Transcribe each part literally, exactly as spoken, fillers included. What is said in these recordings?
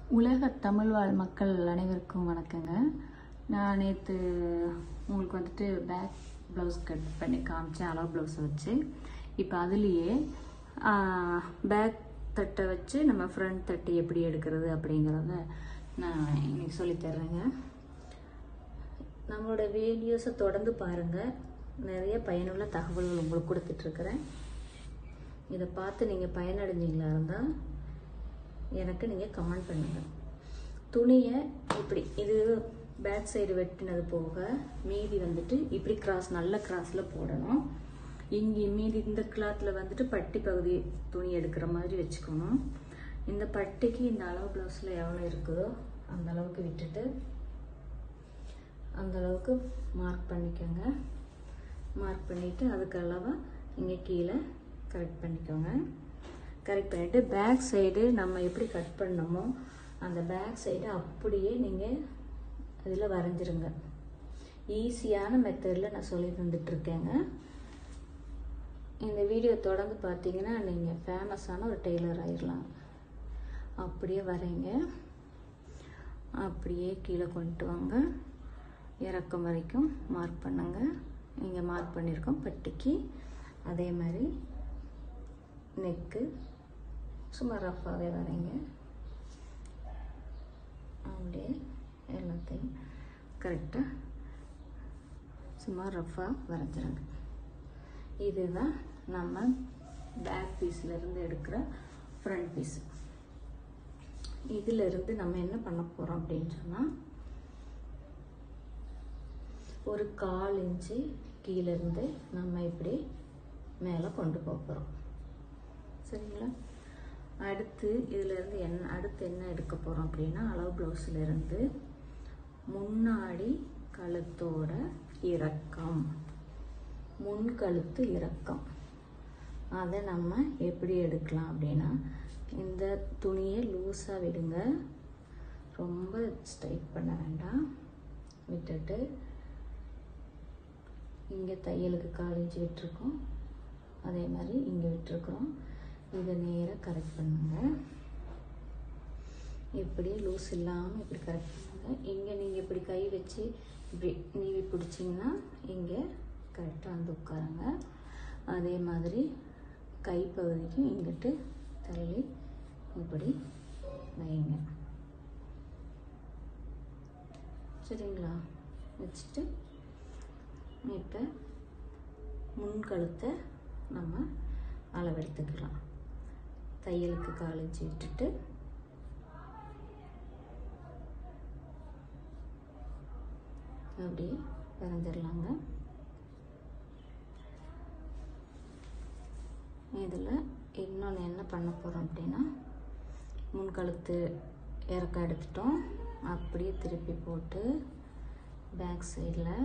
உலக தமிழ் வாழ் மக்கள் அனைவருக்கும் வணக்கங்க. நான் நேற்று உங்களுக்கு வந்துட்டு பேக் ப்ளவுஸ் கட் பண்ணி காமிச்சேன், அளவு ப்ளவுஸை வச்சு. இப்போ அதுலேயே பேக் தட்டை வச்சு நம்ம ஃப்ரண்ட் தட்டு எப்படி எடுக்கிறது அப்படிங்கிறத நான் இன்னைக்கு சொல்லித்தர்றேங்க. நம்மளோட வீடியோஸை தொடர்ந்து பாருங்கள், நிறைய பயனுள்ள தகவல்கள் உங்களுக்கு கொடுத்துட்ருக்குறேன். இதை பார்த்து நீங்கள் பயனடைஞ்சிங்களா இருந்தால் எனக்கு நீங்கள் கமெண்ட் பண்ணுங்கள். துணியை இப்படி இது பேக் சைடு வெட்டினது போக மீதி வந்துட்டு இப்படி கிராஸ் நல்ல கிராஸில் போடணும். இங்கே மீதி இந்த கிளாத்தில் வந்துட்டு பட்டி பகுதி துணி எடுக்கிற மாதிரி வச்சுக்கணும். இந்த பட்டிக்கு இந்த அளவு ப்ளவுஸில் எவ்வளோ இருக்குதோ அந்த அளவுக்கு விட்டுட்டு அந்த அளவுக்கு மார்க் பண்ணிக்கோங்க. மார்க் பண்ணிவிட்டு அதுக்கு அளவாக இங்கே கீழே கரெக்ட் பண்ணிக்கோங்க. கரெக்ட் பண்ணிவிட்டு பேக் சைடு நம்ம எப்படி கட் பண்ணோமோ அந்த பேக் சைடு அப்படியே நீங்கள் இதில் வரைஞ்சிருங்க. ஈஸியான மெத்தடில் நான் சொல்லி தந்துட்டுருக்கேங்க. இந்த வீடியோ தொடர்ந்து பார்த்தீங்கன்னா நீங்கள் ஃபேமஸான ஒரு டெய்லர் ஆயிடலாம். அப்படியே வரைங்க, அப்படியே கீழே கொண்டு வாங்க, இறக்கம் வரைக்கும் மார்க் பண்ணுங்க. இங்கே மார்க் பண்ணியிருக்கோம் பட்டிக்கு. அதே மாதிரி நெக்கு சும்மா ரஃபாகவே வரைங்க. அப்படியே எல்லாத்தையும் கரெக்டாக சும்மா ரஃபாக வரைஞ்சிருங்க. இதுதான் நம்ம பேக் பீஸ்லேருந்து எடுக்கிற ஃப்ரண்ட் பீஸ். இதிலிருந்து நம்ம என்ன பண்ண போகிறோம் அப்படின்னு சொன்னால், ஒரு கால் இன்ச்சு கீழேருந்து நம்ம இப்படி மேலே கொண்டு போக போகிறோம். சரிங்களா? அடுத்து இதிலேருந்து என்ன அடுத்து என்ன எடுக்க போகிறோம் அப்படின்னா, அளவு ப்ளவுஸ்லேருந்து முன்னாடி கழுத்தோட இறக்கம், முன் கழுத்து இறக்கம், அதை நம்ம எப்படி எடுக்கலாம் அப்படின்னா, இந்த துணியை லூஸாக விடுங்க, ரொம்ப ஸ்ட்ரைட் பண்ண வேண்டாம். விட்டுட்டு இங்கே தையலுக்கு கால் இன்ச்சு விட்டுருக்கோம், அதே மாதிரி இங்கே விட்டுருக்குறோம். இதை நேராக கரெக்ட் பண்ணுங்க. இப்படி லூஸ் இல்லாமல் இப்படி கரெக்ட் பண்ணுங்க. இங்கே நீங்கள் இப்படி கை வச்சு இப்படி நீவி பிடிச்சிங்கன்னா இங்கே கரெக்டாக வந்து உட்காருங்க. அதே மாதிரி கைப்பகுதிக்கும் இங்கிட்டு தள்ளி இப்படி வைங்க. சரிங்களா? வச்சுட்டு இப்போ முன்கழுத்தை நம்ம அளவெடுத்துக்கலாம். தையலுக்கு காலிச்சு விட்டுட்டு அப்படியே வரைஞ்சிடலாங்க. இதில் இன்னொன்று என்ன பண்ண போகிறோம் அப்படின்னா, முன்கழுத்து இறக்கம் எடுத்துட்டோம், அப்படியே திருப்பி போட்டு பேக் சைடில்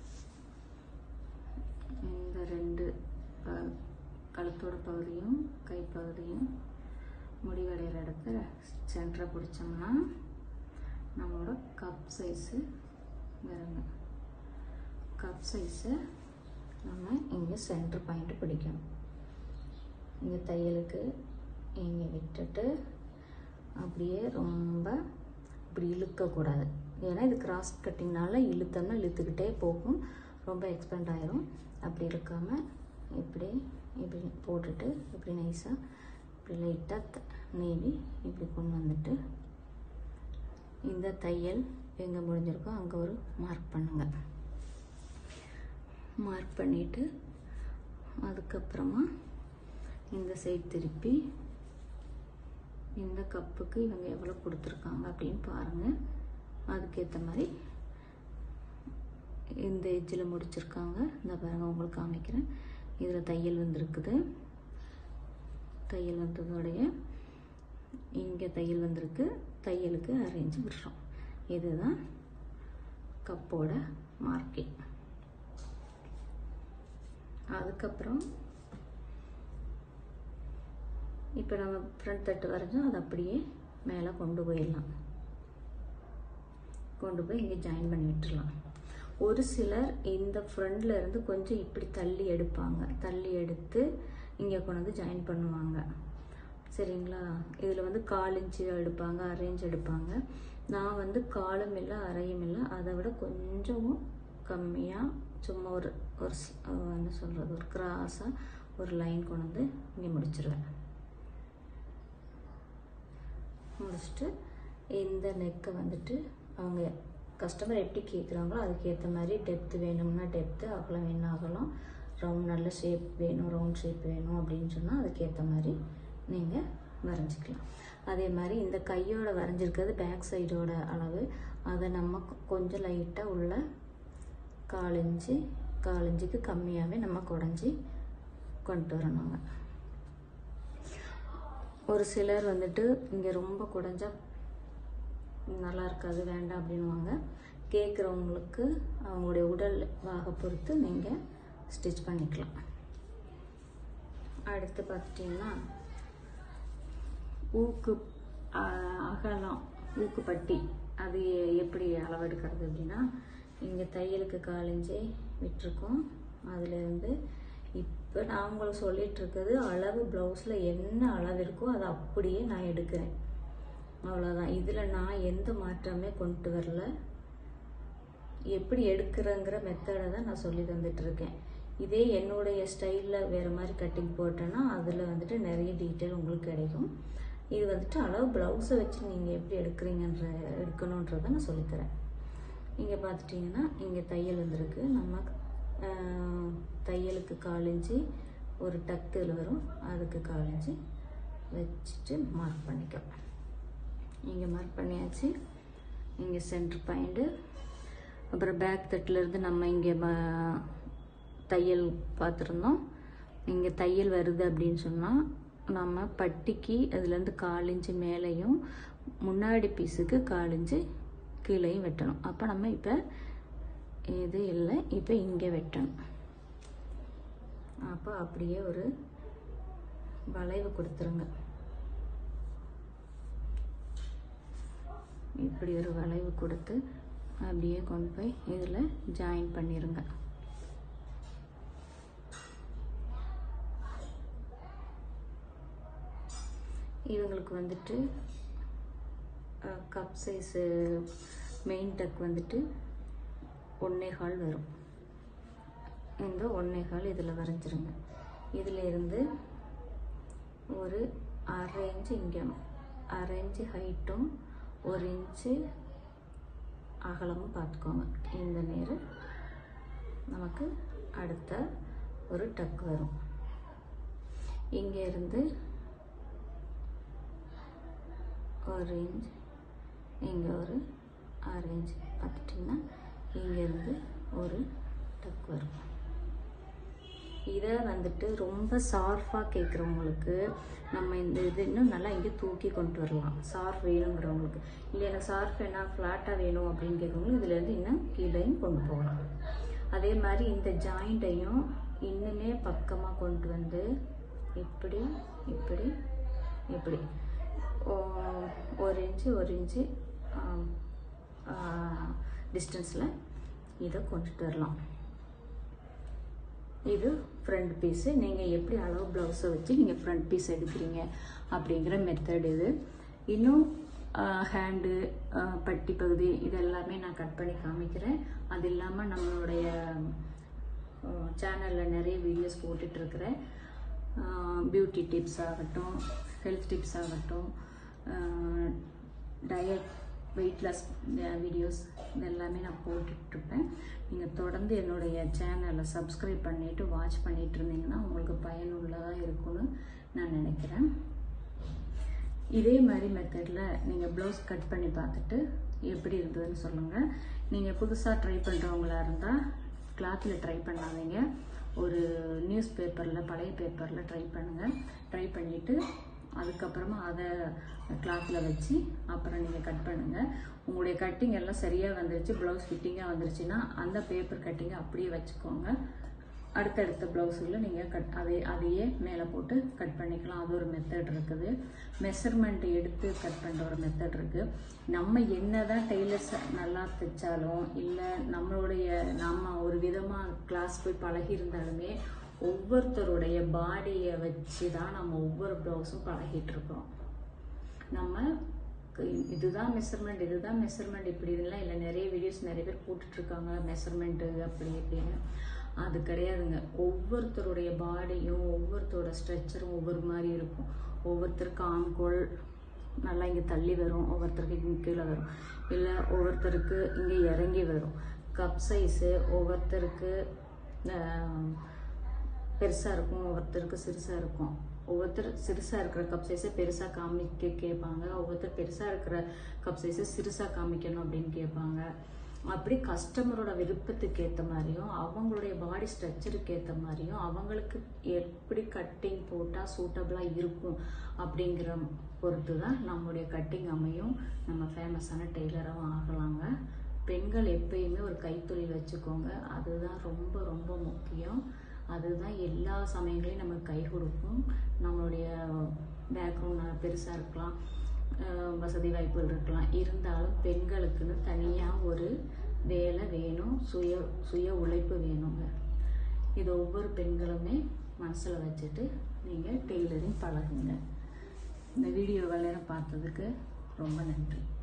இந்த ரெண்டு கழுத்தோட பகுதியும் கைப்பகுதியும் முடிவடைகிற இடத்துல சென்டரை பிடிச்சோம்னா நம்மளோட கப் சைஸு வருங்க. கப் சைஸை நம்ம இங்கே சென்டர் பாயிண்ட் பிடிக்கணும். இங்கே தையலுக்கு இங்கே விட்டுட்டு அப்படியே ரொம்ப இப்படி இழுக்கக்கூடாது. ஏன்னா இது கிராஸ் கட்டிங்னால இழுத்தோம்னா இழுத்துக்கிட்டே போகும், ரொம்ப எக்ஸ்பெண்ட் ஆயிரும். அப்படி இருக்காமல் இப்படி இப்படி போட்டுட்டு இப்படி நைஸாக இப்படி லைட்டாக நீவி இப்படி கொண்டு வந்துட்டு இந்த தையல் எங்கே முடிஞ்சிருக்கோ அங்கே ஒரு மார்க் பண்ணுங்க. மார்க் பண்ணிவிட்டு அதுக்கப்புறமா இந்த சைடு திருப்பி இந்த கப்புக்கு இவங்க எவ்வளோ கொடுத்துருக்காங்க அப்படின்னு பாருங்கள். அதுக்கேற்ற மாதிரி இந்த எஜ்ஜில் முடிச்சிருக்காங்க. இந்த பாருங்கள், உங்களுக்கு காமிக்கிறேன். இதில் தையல் வந்துருக்குது. தையல் வந்ததோடைய இங்கே தையல் வந்திருக்கு. தையலுக்கு அரேஞ்சு விடுறோம். இதுதான் கப்போட மார்க்கிங். அதுக்கப்புறம் இப்போ நம்ம ஃப்ரண்ட் தட்டு வரைஞ்சோம், அது அப்படியே மேலே கொண்டு போயிடலாம். கொண்டு போய் இங்கே ஜாயின் பண்ணி விட்டுடலாம். ஒரு சிலர் இந்த ஃப்ரண்ட்ல இருந்து கொஞ்சம் இப்படி தள்ளி எடுப்பாங்க. தள்ளி எடுத்து இங்கே கொண்டு வந்து ஜாயின் பண்ணுவாங்க. சரிங்களா? இதில் வந்து கால் இன்ச்சு எடுப்பாங்க, அரை இன்ச்சு எடுப்பாங்க. நான் வந்து காலும் இல்லை அரையும் இல்லை, அதை விட கொஞ்சம் கம்மியாக சும்மா ஒரு ஒரு என்ன சொல்கிறது, ஒரு கிராஸாக ஒரு லைன் கொண்டு வந்து இங்கே முடிச்சிருவேன். முடிச்சுட்டு இந்த நெக்கை வந்துட்டு அவங்க கஸ்டமர் எப்படி கேட்குறாங்களோ அதுக்கேற்ற மாதிரி டெப்த்து வேணும்னா டெப்த்து, அகலம் வேணும் அகலம், ரவுண்ட் நல்ல ஷேப் வேணும் ரவுண்ட் ஷேப் வேணும் அப்படின்னு சொன்னால் அதுக்கேற்ற மாதிரி நீங்கள் வரைஞ்சிக்கலாம். அதே மாதிரி இந்த கையோட வரைஞ்சிருக்கிறது பேக் சைடோட அளவு, அதை நம்ம கொஞ்சம் லைட்டாக உள்ள காலஞ்சி காலஞ்சிக்கு கம்மியாகவே நம்ம குடஞ்சி கொண்டு வரணுங்க. ஒரு சிலர் வந்துட்டு இங்கே ரொம்ப குடஞ்சா நல்லா இருக்காது வேண்டாம் அப்படின்வாங்க. கேட்குறவங்களுக்கு அவங்களுடைய உடல் வாக பொறுத்து நீங்கள் ஸ்டிச் பண்ணிக்கலாம். அடுத்து பார்த்துட்டிங்கன்னா ஊக்கு அகலம் ஊக்கு பட்டி அது எப்படி அளவெடுக்கிறது அப்படின்னா, இங்கே தையலுக்கு காலஞ்சே விட்டுருக்கோம். அதுலேருந்து இப்போ நான் உங்களுக்கு சொல்லிகிட்டு இருக்கிறது அளவு ப்ளவுஸில் என்ன அளவு இருக்கோ அதை அப்படியே நான் எடுக்கிறேன், அவ்வளோதான். இதில் நான் எந்த மாற்றமே கொண்டு வரல. எப்படி எடுக்கிறேங்கிற மெத்தடை தான் நான் சொல்லி தந்துட்டுருக்கேன். இதே என்னுடைய ஸ்டைலில் வேறு மாதிரி கட்டிங் போட்டேன்னா அதில் வந்துட்டு நிறைய டீட்டெயில் உங்களுக்கு கிடைக்கும். இது வந்துட்டு அளவு ப்ளவுஸை வச்சு நீங்கள் எப்படி எடுக்கிறீங்கன்ற எடுக்கணுன்றதை நான் சொல்லித்தரேன். இங்கே பார்த்துட்டிங்கன்னா இங்கே தையல் வந்துருக்கு. நம்ம தையலுக்கு காலிஞ்சி ஒரு டக்கு இதில் வரும், அதுக்கு காலிஞ்சி வச்சுட்டு மார்க் பண்ணிக்கலாம். இங்கே மார்க் பண்ணியாச்சு. இங்கே சென்டர் பாயிண்ட்டு, அப்புறம் பேக் தட்டிலேருந்து நம்ம இங்கே தையல் பார்த்துருந்தோம். இங்கே தையல் வருது அப்படின்னு சொன்னால் நம்ம பட்டிக்கு அதுலேருந்து காலிஞ்சு மேலேயும் முன்னாடி பீஸுக்கு காலிஞ்சு கீழேயும் வெட்டணும். அப்போ நம்ம இப்போ இது இல்லை, இப்போ இங்கே வெட்டணும். அப்போ அப்படியே ஒரு வளைவு கொடுத்துருங்க. இப்படி ஒரு வளைவு கொடுத்து அப்படியே கொண்டு போய் இதில் ஜாயின் பண்ணிடுங்க. இவங்களுக்கு வந்துட்டு கப் சைஸு மெயின் டக் வந்துட்டு ஒன்றே கால் வரும். இந்த ஒன்றே கால் இதில் வரைஞ்சிருங்க. இதில் இருந்து ஒரு அரை இன்ச்சு இங்கே அரை இன்ச்சு ஹைட்டும் ஒரு இன்ச்சு அகலமும் பார்த்துக்கோங்க. இந்த நேரம் நமக்கு அடுத்த ஒரு டக் வரும். இங்கே இருந்து ஒரு இன்ச், இங்கே ஒரு அரை இன்ச் பார்த்துட்டிங்கன்னா இங்கேருந்து ஒரு டக் வரும். இதை வந்துட்டு ரொம்ப சார்ஃபாக கேட்குறவங்களுக்கு நம்ம இந்த இது இன்னும் நல்லா இங்கே தூக்கி கொண்டு வரலாம். சார்ஃப் வேணுங்கிறவங்களுக்கு, இல்லை எனக்கு சார்ஃப் என்ன ஃப்ளாட்டாக வேணும் அப்படின்னு கேட்குறவங்களுக்கு இதுலேருந்து இன்னும் கீழேயும் கொண்டு போகலாம். அதே மாதிரி இந்த ஜாயிண்ட்டையும் இன்னுமே பக்கமாக கொண்டு வந்து இப்படி இப்படி இப்படி ஒரு இன்ச்சு ஒரு இன்ச்சு டிஸ்டன்ஸில் இதை கொண்டுட்டு வரலாம். இது ஃப்ரண்ட் பீஸு. நீங்கள் எப்படி அளவு ப்ளவுஸை வச்சு நீங்கள் ஃப்ரண்ட் பீஸ் எடுக்கிறீங்க அப்படிங்கிற மெத்தட் இது. இன்னும் ஹேண்டு பட்டி பகுதி இது எல்லாமே நான் கட் பண்ணி காமிக்கிறேன். அது இல்லாமல் நம்மளுடைய சேனலில் நிறைய வீடியோஸ் போட்டுட்ருக்கிறேன். பியூட்டி டிப்ஸ் ஆகட்டும், ஹெல்த் டிப்ஸ் ஆகட்டும், டயட் வெயிட் லாஸ் வீடியோஸ் இது எல்லாமே நான் போட்டுட்ருப்பேன். நீங்கள் தொடர்ந்து என்னுடைய சேனலை சப்ஸ்கிரைப் பண்ணிவிட்டு வாட்ச் பண்ணிகிட்டு இருந்தீங்கன்னா உங்களுக்கு பயனுள்ளதாக இருக்கும்னு நான் நினைக்கிறேன். இதே மாதிரி மெத்தடில் நீங்கள் ப்ளவுஸ் கட் பண்ணி பார்த்துட்டு எப்படி இருந்ததுன்னு சொல்லுங்கள். நீங்கள் புதுசாக ட்ரை பண்ணுறவங்களா இருந்தால் கிளாத்தில் ட்ரை பண்ணாதீங்க, ஒரு நியூஸ் பேப்பரில் பழைய பேப்பரில் ட்ரை பண்ணுங்கள். ட்ரை பண்ணிவிட்டு அதுக்கப்புறமா அதை கிளாத்தில் வச்சு அப்புறம் நீங்கள் கட் பண்ணுங்கள். உங்களுடைய கட்டிங் எல்லாம் சரியாக வந்துருச்சு, ப்ளவுஸ் ஃபிட்டிங்காக வந்துருச்சுன்னா அந்த பேப்பர் கட்டிங்கை அப்படியே வச்சுக்கோங்க. அடுத்தடுத்த ப்ளவுஸில் நீங்கள் கட் அதே அதையே மேலே போட்டு கட் பண்ணிக்கலாம். அது ஒரு மெத்தட் இருக்குது. மெஷர்மெண்ட் எடுத்து கட் பண்ணுற ஒரு மெத்தட் இருக்குது. நம்ம என்ன தான் டெய்லர்ஸ் நல்லா தைச்சாலும் இல்லை நம்மளுடைய நம்ம ஒரு விதமாக கிளாஸ் போய் பழகி இருந்தாலுமே ஒவ்வொருத்தருடைய பாடியை வச்சு தான் நம்ம ஒவ்வொரு ப்ளவுஸும் பழகிட்டு இருக்கோம். நம்ம இதுதான் மெஷர்மெண்ட் இதுதான் மெஷர்மெண்ட் இப்படி இதெல்லாம் இல்லை. நிறைய வீடியோஸ் நிறைய பேர் போட்டுட்ருக்காங்க மெஷர்மெண்ட்டு அப்படி இப்படின்னு. அது கிடையாதுங்க. ஒவ்வொருத்தருடைய பாடியும் ஒவ்வொருத்தரோட ஸ்ட்ரக்சரும் ஒவ்வொரு மாதிரி இருக்கும். ஒவ்வொருத்தருக்கு ஆம்கோல் நல்லா இங்கே தள்ளி வரும், ஒவ்வொருத்தருக்கு இங்கே கீழே வரும், இல்லை ஒவ்வொருத்தருக்கு இங்கே இறங்கி வரும். கப் சைஸு ஒவ்வொருத்தருக்கு பெருசாக இருக்கும், ஒவ்வொருத்தருக்கு சிறுசாக இருக்கும். ஒவ்வொருத்தர் சிறுசாக இருக்கிற கப் சைஸை பெருசாக காமிக்க கேட்பாங்க, ஒவ்வொருத்தர் பெருசாக இருக்கிற கப் சைஸை சிறுசாக காமிக்கணும் அப்படின்னு கேட்பாங்க. அப்படி கஸ்டமரோட விருப்பத்துக்கு ஏற்ற மாதிரியும் அவங்களுடைய பாடி ஸ்ட்ரக்சருக்கு ஏற்ற மாதிரியும் அவங்களுக்கு எப்படி கட்டிங் போட்டால் சூட்டபிளாக இருக்கும் அப்படிங்கிற பொறுத்து தான் நம்மளுடைய கட்டிங் அமையும். நம்ம ஃபேமஸான டெய்லராகவும் ஆகலாங்க. பெண்கள் எப்பயுமே ஒரு கைத்தொழில் வச்சுக்கோங்க, அதுதான் ரொம்ப ரொம்ப முக்கியம். அதுதான் எல்லா சமயங்களையும் நமக்கு கை கொடுக்கும். நம்மளுடைய பேக்ரவுண்ட் பெருசாக இருக்கலாம், வசதி வாய்ப்புகள் இருக்கலாம், இருந்தாலும் பெண்களுக்குன்னு தனியாக ஒரு வேலை வேணும், சுய சுய உழைப்பு வேணுங்க. இது ஒவ்வொரு பெண்களுமே மனசில் வச்சுட்டு நீங்கள் டெய்லரிங் பழகுங்க. இந்த வீடியோவை நேரம் பார்த்ததுக்கு ரொம்ப நன்றி.